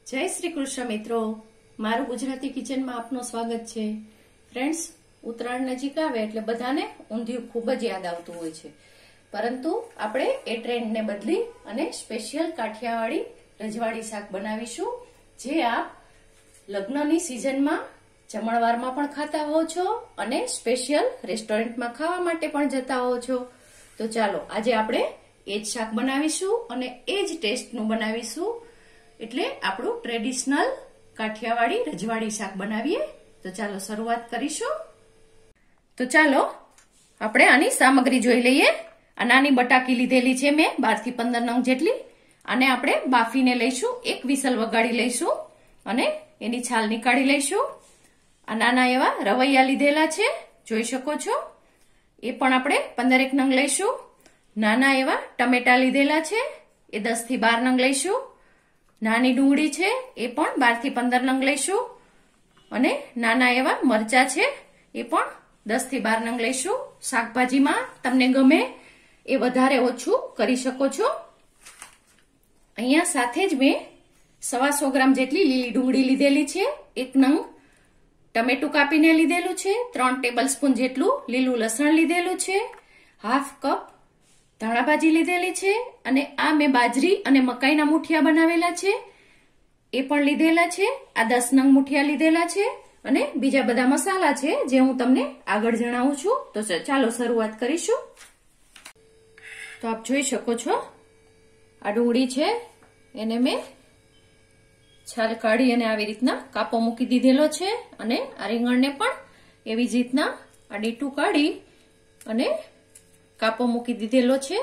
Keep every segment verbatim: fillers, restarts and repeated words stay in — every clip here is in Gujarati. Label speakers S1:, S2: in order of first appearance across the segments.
S1: જય શ્રી કૃષ્ણ મિત્રો, મારું ગુજરાતી કિચનમાં આપનું સ્વાગત છે। ફ્રેન્ડ્સ, ઉત્તરાયણ નજીક આવે એટલે બધાને ઊંધિયું ખૂબ જ યાદ આવતું હોય છે, પરંતુ આપણે એ ટ્રેન્ડને બદલી અને સ્પેશિયલ કાઠિયાવાડી રજવાડી શાક બનાવીશું, જે આપ લગ્નની સિઝનમાં જમણવારમાં પણ ખાતા હો છો અને સ્પેશિયલ રેસ્ટોરન્ટમાં ખાવા માટે પણ જતા હો છો। તો ચાલો આજે આપણે એ જ શાક બનાવીશું અને એ જ ટેસ્ટનું બનાવીશું, એટલે આપણું ટ્રેડિશનલ કાઠિયાવાડી રજવાડી શાક બનાવીએ। તો ચાલો શરૂઆત કરીશું। તો ચાલો આપણે આની સામગ્રી જોઈ લઈએ। આ નાની બટાકી લીધેલી છે મેં બાર થી પંદર નંગ જેટલી। આને આપણે બાફીને લઈશું, એક વિસલ વગાડી લઈશું અને એની છાલ નીકાળી લઈશું। આ નાના એવા રવૈયા લીધેલા છે, જોઈ શકો છો, એ પણ આપણે પંદર એક નંગ લઈશું। નાના એવા ટમેટા લીધેલા છે, એ દસ થી બાર નંગ લઈશું। નાની ડુંગળી છે, એ પણ બાર થી પંદર નંગ લઈશું અને નાના એવા મરચા છે, એ પણ દસ થી બાર નંગ લઈશું। શાકભાજીમાં તમને ગમે એ વધારે ઓછું કરી શકો છો। અહીંયા સાથે જ મેં સવા સો ગ્રામ જેટલી લીલી ડુંગળી લીધેલી છે, એક નંગ ટમેટું કાપીને લીધેલું છે, ત્રણ ટેબલ સ્પૂન જેટલું લીલું લસણ લીધેલું છે, હાફ કપ ધાણાભાજી લીધેલી છે અને આ મેં બાજરી અને મકાઈના મુઠિયા બનાવેલા છે, એ પણ લીધેલા છે। આ દસ નંગ મુઠિયા લીધેલા છે અને બીજા બધા મસાલા છે, જે હું તમને આગળ જણાવું છું। તો ચાલો શરૂઆત કરીશું। તો આપ જોઈ શકો છો, આ ડુંગળી છે, એને મેં છાલ કાઢી અને આવી રીતના કાપો મૂકી દીધેલો છે અને આ રીંગણને પણ એવી જ રીતના આ ડીટું કાઢી અને કાપો મૂકી દીધેલો છે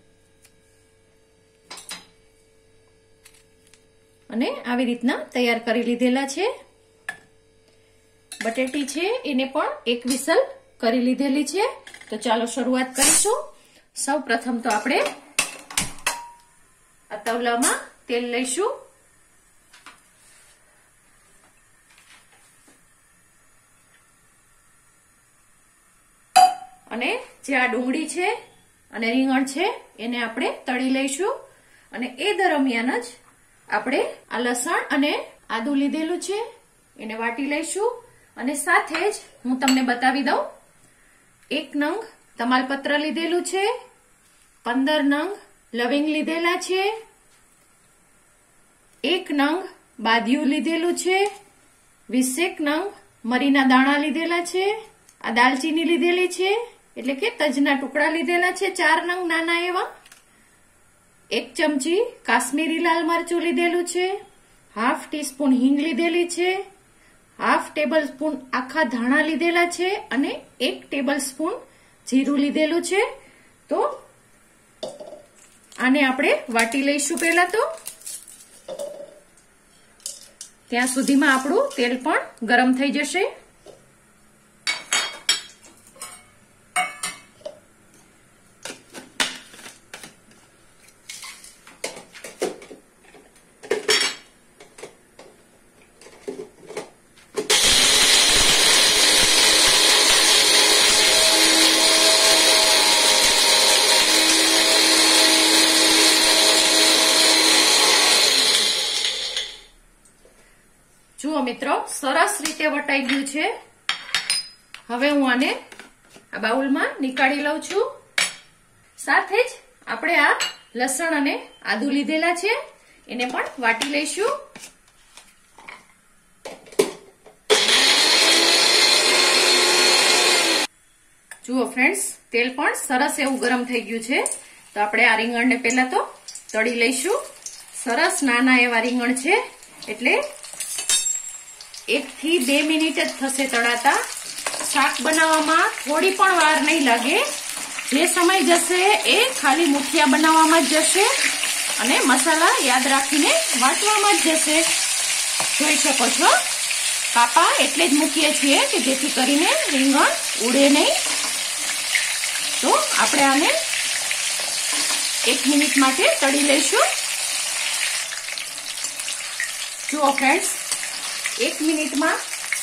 S1: અને આવી રીતના તૈયાર કરી લીધેલા છે। બટેટી છે, એને પણ એક વિસલ કરી લીધેલી છે। તો ચાલો શરૂઆત કરીશું। સૌ પ્રથમ તો આપણે આ તવલામાં તેલ લઈશું અને જે આ ડુંગળી છે અને રીંગણ છે એને આપણે તળી લઈશું અને એ દરમિયાન જ આપણે આ લસણ અને આદુ લીધેલું છે એને વાટી લઈશું અને સાથે જ હું તમને બતાવી દઉં, એક નંગ તમાલપત્ર લીધેલું છે, પંદર નંગ લવિંગ લીધેલા છે, એક નંગ બાદિયું લીધેલું છે, વીસેક નંગ મરીના દાણા લીધેલા છે, આ દાલચીની લીધેલી છે એટલે કે તજના ટુકડા લીધેલા છે ચાર નંગ નાના એવા, એક ચમચી કાશ્મીરી લાલ મરચું લીધેલું છે, હાફ ટી સ્પૂન હિંગ લીધેલી છે, હાફ ટેબલ સ્પૂન આખા ધાણા લીધેલા છે અને એક ટેબલ સ્પૂન જીરું લીધેલું છે। તો આને આપણે વાટી લઈશું પહેલા તો, ત્યાં સુધીમાં આપણું તેલ પણ ગરમ થઈ જશે। જુઓ મિત્રો, સરસ રીતે વટાઈ ગયું છે। હવે હું આને આ બાઉલમાં નીકાળી લઉં છું। સાથે જ આપણે આ લસણ અને આદુ લીધેલા છે, એને પણ વાટી લઈશું। જુઓ ફ્રેન્ડ્સ, તેલ પણ સરસ એવું ગરમ થઈ ગયું છે। તો આપણે આ રીંગણને પહેલા તો તળી લઈશું। સરસ નાના એવા રીંગણ છે એટલે એક થી બે મિનિટ જ થશે તળાતા। શાક બનાવવામાં થોડી પણ વાર નહીં લાગે, જે સમય જશે એ ખાલી મુઠિયા બનાવવામાં જ જશે અને મસાલા યાદ રાખીને વાટવામાં જ જશે। જોઈ શકો છો, કાપા એટલે જ મૂકીએ છીએ કે જેથી કરીને રીંગણ ઉડે નહીં। તો આપણે આને એક મિનિટ માટે તળી લઈશું। જુઓ ફ્રેન્ડ્સ, એક મિનિટમાં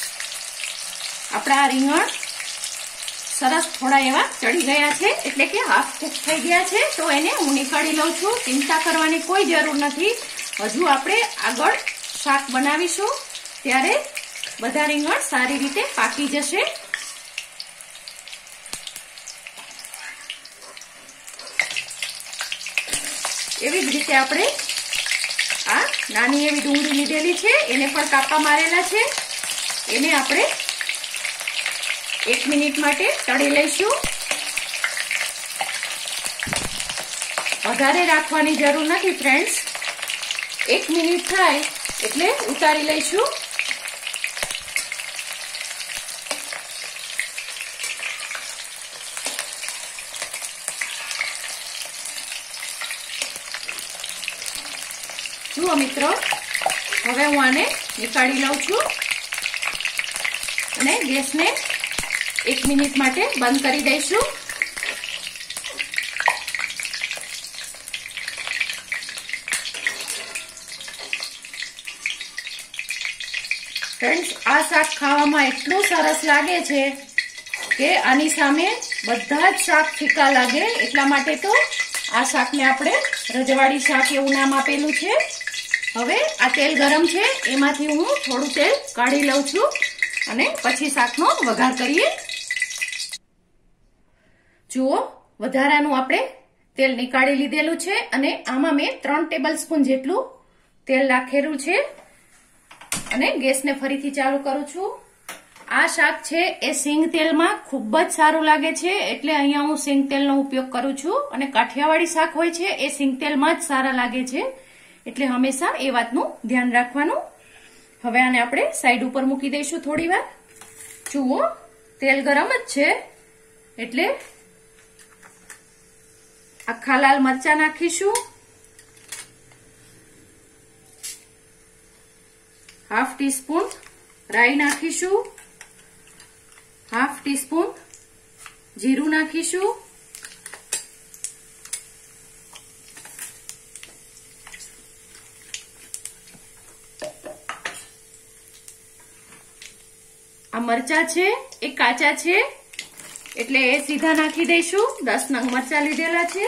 S1: આપણા રીંગણ સરસ થોડા એવા ચડી ગયા છે, એટલે કે હાફ કુક થઈ ગયા છે। તો એને હું નીકાળી લઉં છું, ચિંતા કરવાની કોઈ જરૂર નથી। હજુ આપણે આગળ શાક બનાવીશું ત્યારે બધા રીંગણ સારી રીતે પાકી જશે. એવી જ રીતે આપણે આ નાની એવી ડુંગળી લીધેલી છે, એને પણ કાપા મારેલા છે. એને આપણે એક મિનિટ માટે તળી લઈશું. વધારે રાખવાની જરૂર નથી ફ્રેન્ડ્સ, એક મિનિટ થાય એટલે ઉતારી લઈશું. જુઓ મિત્રો, હવે હું આને નીકાળી લઉં છું અને ગેસને એક મિનિટ માટે બંધ કરી દઈશું. ફ્રેન્ડ્સ, આ શાક ખાવામાં એટલું સરસ લાગે છે કે આની સામે બધા જ શાક ફીકા લાગે. એટલા માટે તો આ શાકને આપણે રજવાડી શાક એવું નામ આપેલું છે. હવે આ તેલ ગરમ છે, એમાંથી હું થોડું તેલ કાઢી લઉં છું અને પછી શાકનો વઘાર કરીએ. જુઓ, વધારાનું આપણે તેલ નીકાળી લીધેલું છે અને આમાં મેં ત્રણ ટેબલ સ્પૂન જેટલું તેલ નાખેલું છે અને ગેસને ફરીથી ચાલુ કરું છું. આ શાક છે એ સિંગ તેલમાં ખૂબ જ સારું લાગે છે, એટલે અહીંયા હું સિંગ તેલનો ઉપયોગ કરું છું. અને કાઠિયાવાડી શાક હોય છે એ સિંગ તેલમાં જ સારા લાગે છે, એટલે હંમેશા એ વાતનું ધ્યાન રાખવાનું. હવે આને આપણે સાઈડ ઉપર મૂકી દઈશું થોડી વાર. જુઓ, તેલ ગરમ જ છે એટલે આખા લાલ મરચા નાખીશું. હાફ ટી સ્પૂન રાઈ નાખીશું. હાફ ટી સ્પૂન જીરું નાખીશું. આ મરચા છે એ કાચા છે એટલે એ સીધા નાખી દઈશું. દસ નંગ મરચા લીધેલા છે.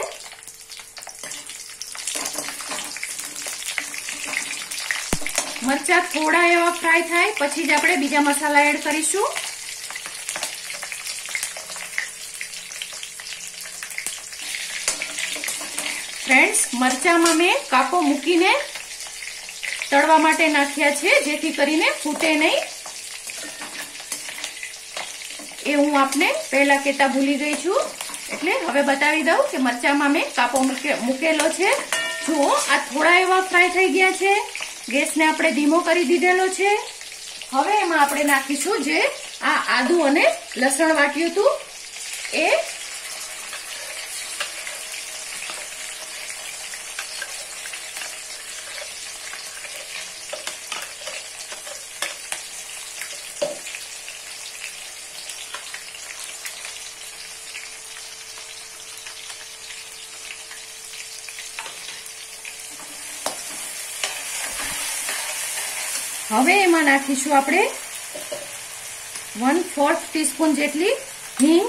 S1: મરચા થોડા એવા ફ્રાય થાય પછી જ આપણે બીજા મસાલા એડ કરીશું. ફ્રેન્ડ્સ, મરચામાં મેં કાપો મૂકીને તળવા માટે નાખ્યા છે, જેથી કરીને ફૂટે નહીં. એ હું આપને પહેલા કહેતા ભૂલી ગઈ છું, એટલે હવે બતાવી દઉં કે મરચામાં મેં કાપો મૂકેલો છે. જુઓ, આ થોડા એવા ફ્રાય થઈ ગયા છે. ગેસને આપણે ધીમો કરી દીધેલો છે. હવે એમાં આપણે નાખીશું જે આ આદુ અને લસણ વાટ્યું હતું એ. હવે એમાં નાખીશું આપણે વન ફોર્થ ટીસ્પૂન જેટલી હિંગ.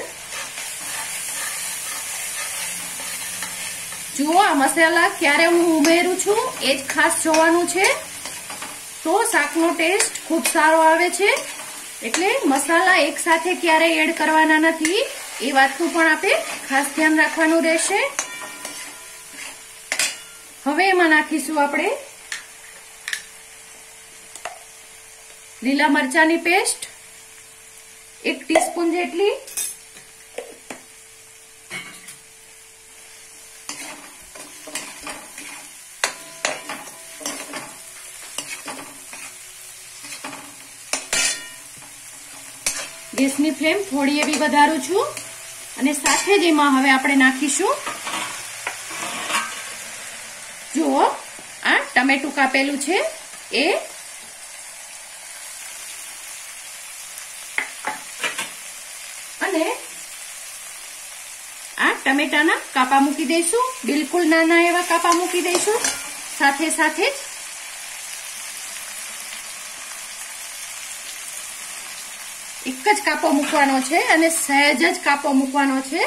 S1: જુઓ, આ મસાલા ક્યારે હું ઉમેરું છું એ જ ખાસ જોવાનું છે, તો શાકનો ટેસ્ટ ખૂબ સારો આવે છે. એટલે મસાલા એક સાથે ક્યારેય એડ કરવાના નથી, એ વાતનું પણ આપણે ખાસ ધ્યાન રાખવાનું રહેશે. હવે એમાં નાખીશું આપણે લીલા મરચાની પેસ્ટ એક ટીસ્પૂન જેટલી. ગેસની ફ્લેમ થોડી એવી વધારું છું અને સાથે જ એમાં હવે આપણે નાખીશું, જુઓ, આ ટમેટું કાપેલું છે એ. અને આ ટમેટાના કાપા મૂકી દઈશું, બિલકુલ નાના એવા કાપા મૂકી દઈશું. સાથે સાથે જ એક જ કાપો મૂકવાનો છે અને સહેજ જ કાપો મૂકવાનો છે.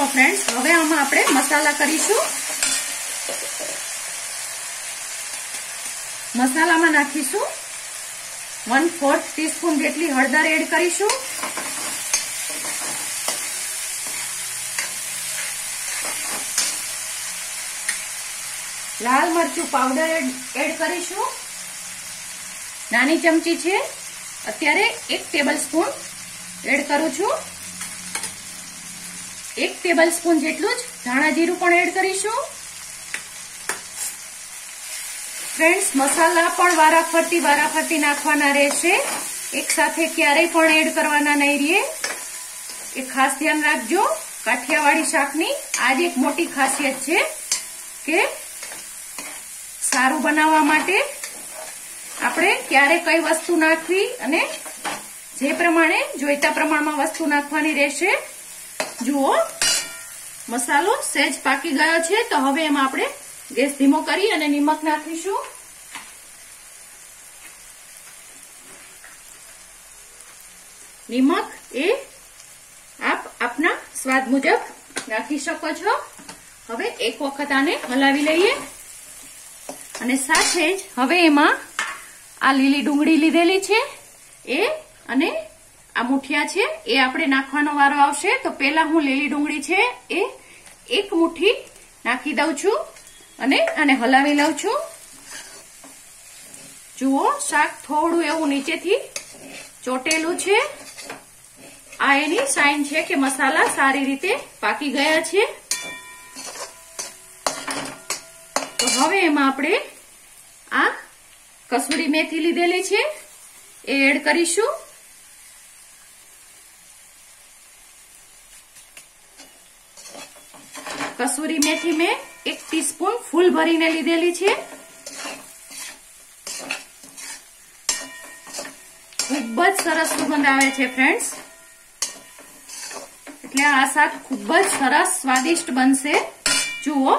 S1: ફ્રેન્ડ્સ, હવે આમાં આપણે મસાલા કરીશું. મસાલામાં નાખીશું વન ફોર્થ ટીસ્પૂન જેટલી હળદર એડ કરીશું. લાલ મરચું પાવડર એડ કરીશું. નાની ચમચી છે, અત્યારે એક ટેબલ સ્પૂન એડ કરું છું. એક ટેબલ સ્પૂન જેટલું જ ધાણા જીરું પણ એડ કરીશું. ફ્રેન્ડ્સ, મસાલા પણ વારાફરતી વારાફરતી નાખવાના રહેશે, એક સાથે ક્યારેય પણ એડ કરવાના નહીં રહે, એ ખાસ ધ્યાન રાખજો. કાઠિયાવાડી શાકની આ જ એક મોટી ખાસિયત છે કે સારું બનાવવા માટે આપણે ક્યારે કઈ વસ્તુ નાખવી અને જે પ્રમાણે જોઈતા પ્રમાણમાં વસ્તુ નાખવાની રહેશે. જુઓ, મસાલો સહેજ પાકી ગયો છે, તો હવે એમાં આપણે ગેસ ધીમો કરી અને નિમક નાખીશું. નિમક એ આપ આપના સ્વાદ મુજબ નાખી શકો છો. હવે એક વખત આને હલાવી લઈએ અને સાથે જ હવે એમાં આ લીલી ડુંગળી લીધેલી છે એ અને આ મુઠિયા છે એ આપણે નાખવાનો વારો આવશે. તો પેલા હું લીલી ડુંગળી છે એ એક મુઠ્ઠી નાખી દઉં છું અને આને હલાવી લઉં છું. જુઓ, શાક થોડું એવું નીચેથી ચોટેલું છે. આ એની સાઇન છે કે મસાલા સારી રીતે પાકી ગયા છે. તો હવે એમાં આપણે આ કસૂરી મેથી લીધેલી છે એ એડ કરીશું. કસૂરી મેથી મેં એક ટીસ્પૂન ફૂલ ભરીને લીધેલી છે. ખૂબ જ સરસ સુગંધ આવે છે ફ્રેન્ડ્સ, એટલે આ શાક ખૂબ જ સરસ સ્વાદિષ્ટ બનશે. જુઓ,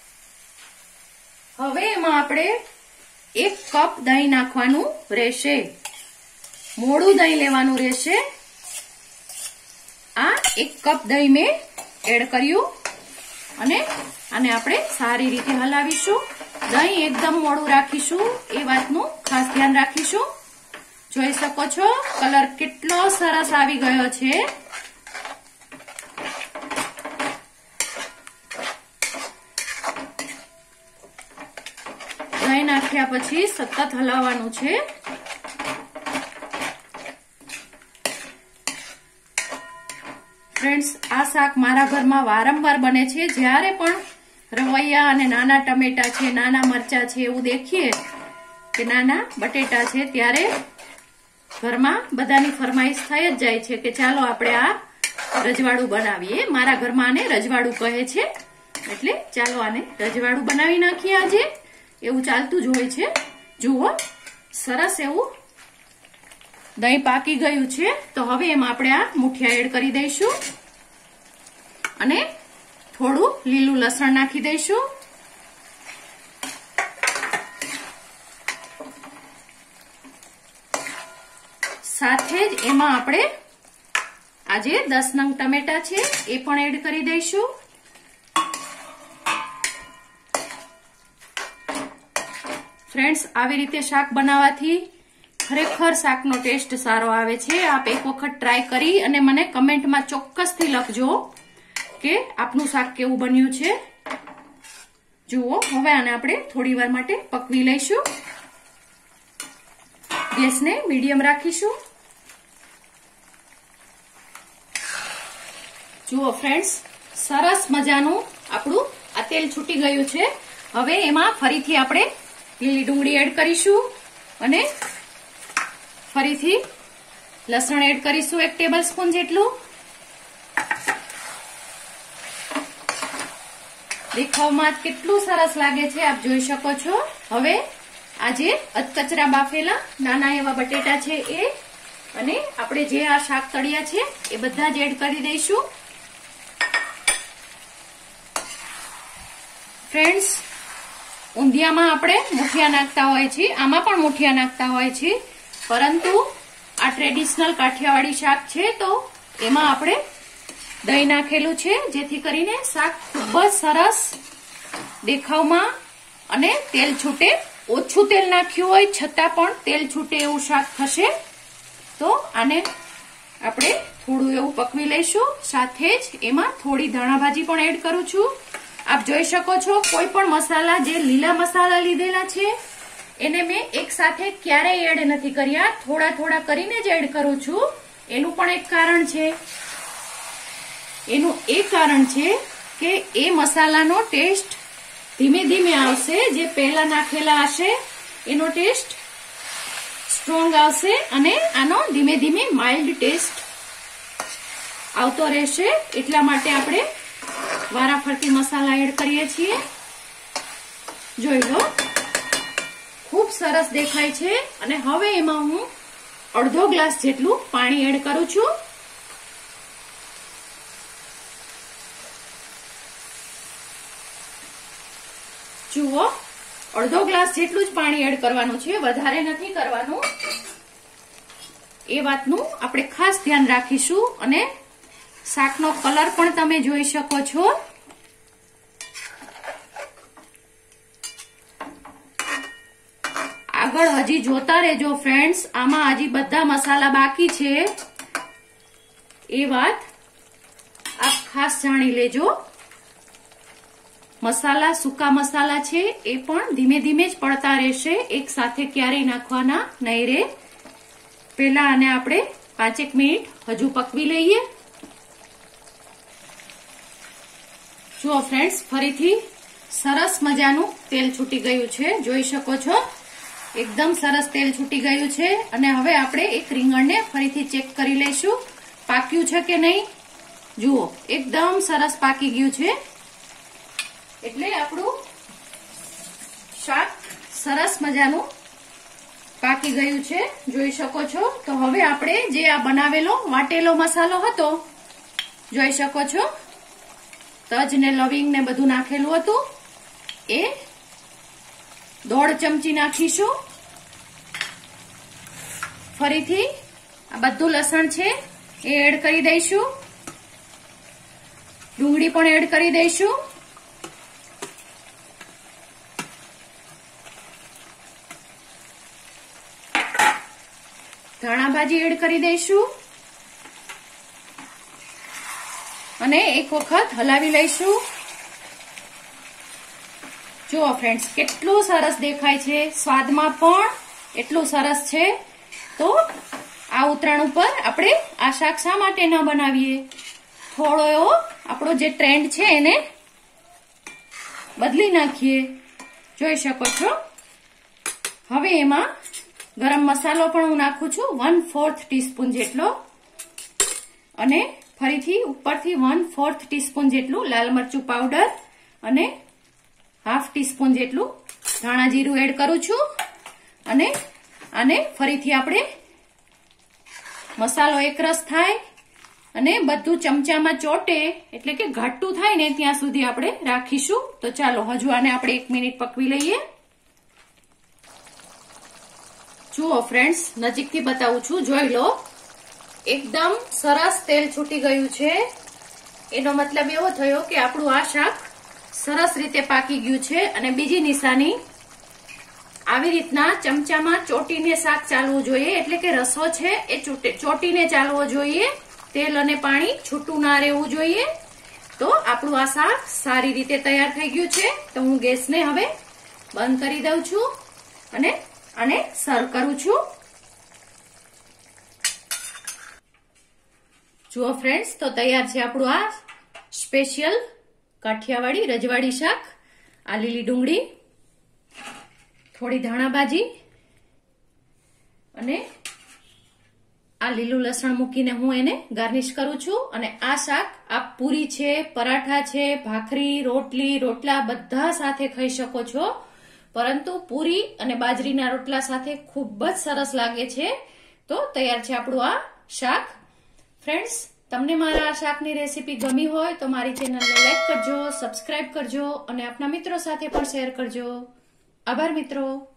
S1: હવે એમાં આપણે એક કપ દહીં નાખવાનું રહેશે. મોડું દહીં લેવાનું રહેશે. આ એક કપ દહીં મેં એડ કર્યું અને આને આપણે સારી રીતે હલાવીશું. દહીં એકદમ મોડું રાખીશું, એ વાતનું ખાસ ધ્યાન રાખીશું. જોઈ શકો છો કલર કેટલો સરસ આવી ગયો છે. દહીં નાખ્યા પછી સતત હલાવવાનું છે. ફ્રેન્ડ્સ, આ શાક મારા ઘરમાં વારંવાર બને છે. જ્યારે પણ રવૈયા અને નાના ટમેટા છે, નાના મરચા છે એવું દેખીએ કે નાના બટેટા છે, ત્યારે ઘરમાં બધાની ફરમાઈશ થઈ જ જાય છે કે ચાલો આપણે આ રજવાડું બનાવીએ. મારા ઘરમાં આને રજવાડું કહે છે, એટલે ચાલો આને રજવાડું બનાવી નાખીએ આજે, એવું ચાલતું જ હોય છે. જુઓ, સરસ એવું દહીં પાકી ગયું છે. તો હવે એમાં આપણે આ મુઠિયા એડ કરી દઈશું અને થોડું લીલું લસણ નાખી દઈશું. સાથે જ એમાં આપણે આજે દસ નંગ ટમેટા છે એ પણ એડ કરી દઈશું. ફ્રેન્ડ્સ, આવી રીતે શાક બનાવવાથી ખરેખર શાકનો ટેસ્ટ સારો આવે છે. આપ એક વખત ટ્રાય કરી અને મને કમેન્ટમાં ચોક્કસથી લખજો કે આપનું શાક કેવું બન્યું છે. જુઓ, હવે આને આપણે થોડી વાર માટે પકવી લઈશું. ગેસને મીડિયમ રાખીશું. જુઓ ફ્રેન્ડ્સ, સરસ મજાનું આપણું આ તેલ છૂટી ગયું છે. હવે એમાં ફરીથી આપણે લીલી ડુંગળી એડ કરીશું અને ફરીથી લસણ એડ કરીશું એક ટેબલ સ્પૂન જેટલું. દેખાવમાં કેટલું સરસ લાગે છે, આપ જોઈ શકો છો. હવે આજે અધકચરા બાફેલા નાના એવા બટેટા છે એ અને આપણે જે આ શાક તળિયા છે એ બધા જ એડ કરી દઈશું. ફ્રેન્ડ્સ, ઊંધિયામાં આપણે મુઠિયા નાખતા હોય છે, આમાં પણ મુઠિયા નાખતા હોય છે, પરંતુ આ ટ્રેડિશનલ કાઠિયાવાડી શાક છે તો એમાં આપણે દહીં નાખેલું છે, જેથી કરીને શાક ખૂબ જ સરસ દેખાવમાં અને તેલ છૂટે. ઓછું તેલ નાખ્યું હોય છતાં પણ તેલ છૂટે એવું શાક થશે. તો આને આપણે થોડું એવું પકવી લઈશું. સાથે જ એમાં થોડી ધાણા ભાજી પણ એડ કરું છું. આપ જોઈ શકો છો કોઈ પણ મસાલા, જે લીલા મસાલા લીધેલા છે એને મેં એક સાથે ક્યારેય એડ નથી કર્યા, થોડા થોડા કરીને જ એડ કરું છું. એનું પણ એક કારણ છે. એનું એ કારણ છે કે એ મસાલાનો ટેસ્ટ ધીમે ધીમે આવશે. જે પહેલા નાખેલા હશે એનો ટેસ્ટ સ્ટ્રોંગ આવશે અને આનો ધીમે ધીમે માઇલ્ડ ટેસ્ટ આવતો રહેશે. એટલા માટે આપણે વારાફરતી મસાલા એડ કરીએ છીએ. જોઈ લો, ખૂબ સરસ દેખાય છે. અને હવે એમાં હું અડધો ગ્લાસ જેટલું પાણી એડ કરું છું. જુઓ, અડધો ગ્લાસ જેટલું જ પાણી એડ કરવાનું છે, વધારે નથી કરવાનું. એ વાતનું આપણે ખાસ ધ્યાન રાખીશું. અને શાકનો કલર પણ તમે જોઈ શકો છો. આગળ હજી જોતા રહેજો ફ્રેન્ડ્સ, આમાં હજી બધા મસાલા બાકી છે. એ વાત આપ ખાસ જાણી લેજો. મસાલા, સૂકા મસાલા છે એ પણ ધીમે ધીમે જ પડતા રહેશે, એક સાથે ક્યારેય નાખવાના નહીં રે. પહેલા આને આપણે પાંચેક મિનિટ હજુ પકવી લઈએ. જુઓ ફ્રેન્ડ્સ, ફરીથી સરસ મજાનું તેલ છૂટી ગયું છે. જોઈ શકો છો એકદમ સરસ તેલ છૂટી ગયું છે. અને હવે આપણે એક રીંગણને ફરીથી ચેક કરી લઈશું પાક્યું છે કે નહીં. જુઓ, એકદમ સરસ પાકી ગયું છે. એટલે આપણું શાક સરસ મજાનું પાકી ગયું છે. જોઈ શકો છો. તો હવે આપણે જે આ બનાવેલો વાટેલો મસાલો હતો, જોઈ શકો છો તજ ને લવિંગ ને બધું નાખેલું હતું, એ દોઢ ચમચી નાખીશું. ફરીથી આ બધું લસણ છે એ એડ કરી દઈશું. ડુંગળી પણ એડ કરી દઈશું. ધાણા ભાજી એડ કરી દઈશું અને એક વખત હલાવી લઈશું. જુઓ ફ્રેન્ડ્સ, કેટલું સરસ દેખાય છે, સ્વાદમાં પણ એટલું સરસ છે. તો આ ઉતરાણ ઉપર આપણે આ શાક શા માટે ન બનાવીએ? થોડો એવો આપણો જે ટ્રેન્ડ છે એને બદલી નાખીએ. જોઈ શકો છો. હવે એમાં ગરમ મસાલો પણ હું નાખું છું, વન ફોર્થ ટીસ્પૂન જેટલો. અને ફરીથી ઉપરથી વન ફોર્થ ટીસ્પૂન જેટલું લાલ મરચું પાવડર અને હાફ ટીસ્પૂન જેટલું ધાણા જીરું એડ કરું છું. અને આને ફરીથી આપણે મસાલો એકરસ થાય અને બધું ચમચામાં ચોટે, એટલે કે ઘાટું થાય ને ત્યાં સુધી આપણે રાખીશું. તો ચાલો હજુ આને આપણે એક મિનિટ પકવી લઈએ. જુઓ ફ્રેન્ડ્સ, નજીકથી બતાવું છું. જોઈ લો, એકદમ સરસ તેલ છૂટી ગયું છે. એનો મતલબ એવો થયો કે આપણું આ શાક સરસ રીતે પાકી ગયું છે. અને બીજી નિશાની, આવી રીતના ચમચામાં ચોટીને શાક ચાલવું જોઈએ, એટલે કે રસો છે એ ચોટીને ચાલવો જોઈએ. તેલ અને પાણી છૂટું ના રહેવું જોઈએ. તો આપણું આ શાક સારી રીતે તૈયાર થઈ ગયું છે. તો હું ગેસને હવે બંધ કરી દઉં છું અને આને સર્વ કરું છું. જુઓ ફ્રેન્ડ્સ, તો તૈયાર છે આપણું આ સ્પેશિયલ કાઠિયાવાડી રજવાડી શાક. આ લીલી ડુંગળી, થોડી ધાણા ભાજી અને આ લીલું લસણ મૂકીને હું એને ગાર્નિશ કરું છું. અને આ શાક આપ પૂરી છે, પરાઠા છે, ભાખરી, રોટલી, રોટલા બધા સાથે ખાઈ શકો છો. પરંતુ પૂરી અને બાજરીના રોટલા સાથે ખૂબ જ સરસ લાગે છે. તો તૈયાર છે આપણું આ શાક. ફ્રેન્ડ્સ, તમને મારા આ શાકની રેસીપી ગમી હોય તો મારી ચેનલને લાઈક કરજો, સબસ્ક્રાઇબ કરજો અને આપના મિત્રો સાથે પણ શેર કરજો. આભાર મિત્રો.